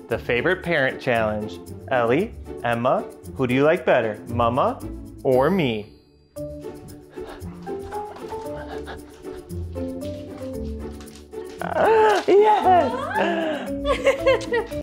The favorite parent challenge. Ellie, Emma, who do you like better, Mama or me? Yes!